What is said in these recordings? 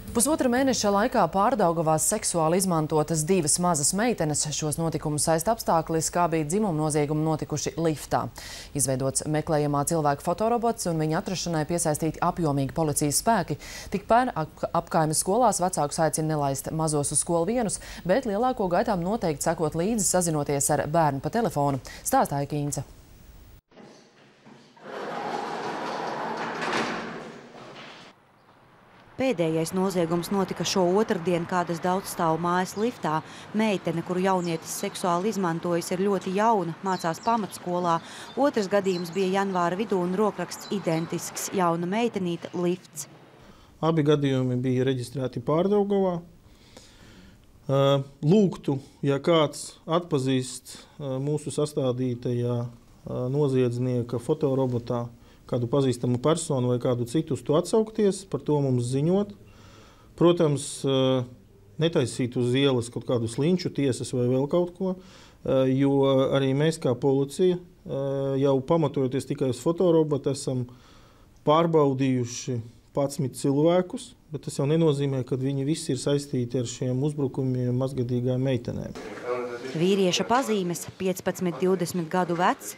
Pusotra mēneša laikā Pārdaugavā seksuāli izmantotas divas mazas meitenes. Šos notikumus saista apstākļus, kā bija dzimuma noziegumi notikuši liftā. Izveidots meklējamā cilvēka fotorobots un viņa atrašanai piesaistīti apjomīgi policijas spēki. Tikpēr apkaimes skolās vecākus aicina nelaist mazos uz skolu vienus, bet lielāko gaitām noteikti sekot līdzi, sazinoties ar bērnu pa telefonu. Stāstāja Kīnce. Pēdējais noziegums notika šo otrdienu kādas daudzstāvu mājas liftā. Meitene, kuru jaunietis seksuāli izmantojis, ir ļoti jauna, mācās pamatskolā. Otrs gadījums bija janvāra vidū un rokraksts identisks - jauna meitenīte lifts. Abi gadījumi bija reģistrēti Pārdaugavā. Lūgtu, ja kāds atpazīst mūsu sastādītajā noziedznieka fotorobotā kādu pazīstamu personu vai kādu citu uz to atsaukties, par to mums ziņot. Protams, netaisīt uz ielas kaut kādus linču tiesas vai vēl kaut ko, jo arī mēs kā policija, jau pamatojoties tikai uz fotorobotu, esam pārbaudījuši 11 cilvēkus, bet tas jau nenozīmē, ka viņi visi ir saistīti ar šiem uzbrukumiem mazgadīgām meitenēm. Vīrieša pazīmes - 15–20 gadu vecs,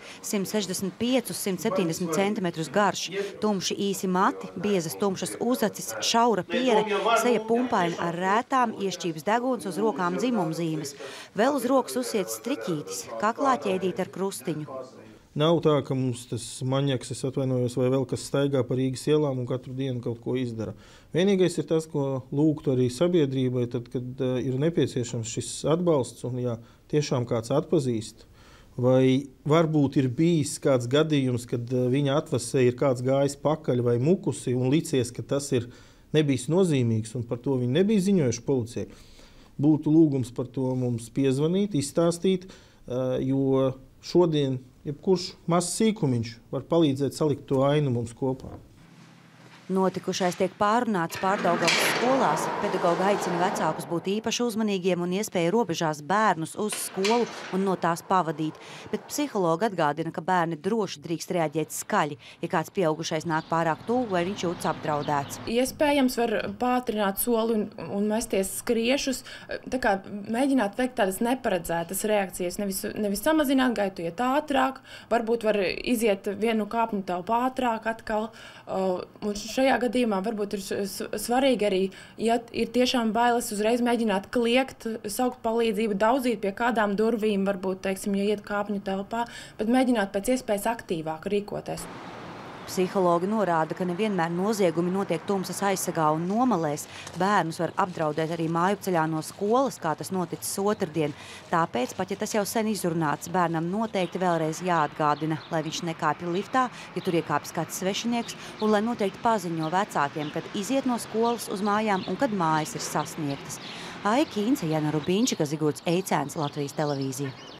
165–170 centimetrus garš, tumši īsi mati, biezas tumšas uzacis, šaura piere, seja pumpaina ar rētām, iešķības deguns uz rokām dzimumzīmes. Vēl uz rokas uzsiets striķītis, kaklā ķēdīt ar krustiņu. Nav tā, ka mums tas maņaks, es atvainojos, vai vēl kas staigā pa Rīgas ielām un katru dienu kaut ko izdara. Vienīgais ir tas, ko lūgtu arī sabiedrībai, tad, kad ir nepieciešams šis atbalsts un ja tiešām kāds atpazīst, vai varbūt ir bijis kāds gadījums, kad viņa atvasē ir kāds gājis pakaļ vai mukusi un licies, ka tas ir nebijis nozīmīgs un par to viņi nebija ziņojuši policijai. Būtu lūgums par to mums piezvanīt, izstāstīt, jo šodien jebkurš mazs sīkumiņš var palīdzēt salikt to ainu mums kopā. Notikušais tiek pārunāts Pārdaugavas skolās. Pedagogi aicina vecākus būt īpaši uzmanīgiem un iespēja robežās bērnus uz skolu un no tās pavadīt. Bet psihologi atgādina, ka bērni droši drīkst reaģēt skaļi, ja kāds pieaugušais nāk pārāk tuvu vai viņš jūtas apdraudēts. Iespējams var pātrināt soli un mesties skriešus, tā kā mēģināt veikt tādas neparedzētas reakcijas, nevis samazināt gaitu, iet ātrāk, varbūt var iziet vienu kāpņu telpu ātrāk atkal. Un šajā gadījumā varbūt ir svarīgi arī, ja ir tiešām bailes, uzreiz mēģināt kliegt, saukt palīdzību, daudzīt pie kādām durvīm, varbūt, teiksim, ja iet kāpņu telpā, bet mēģināt pēc iespējas aktīvāk rīkoties. Psihologi norāda, ka nevienmēr noziegumi notiek tumsas aizsegā un nomalēs. Bērnus var apdraudēt arī mājupceļā no skolas, kā tas noticis otrdien. Tāpēc, pat ja tas jau sen izrunāts, bērnam noteikti vēlreiz jāatgādina, lai viņš nekāpja liftā, ja tur iekāpjas kāds svešinieks, un lai noteikti paziņo vecākiem, kad iziet no skolas uz mājām un kad mājas ir sasniegtas. Aija Kīnce, Jana Rubīnčika, Zigorts Eicēns, Latvijas televīzija.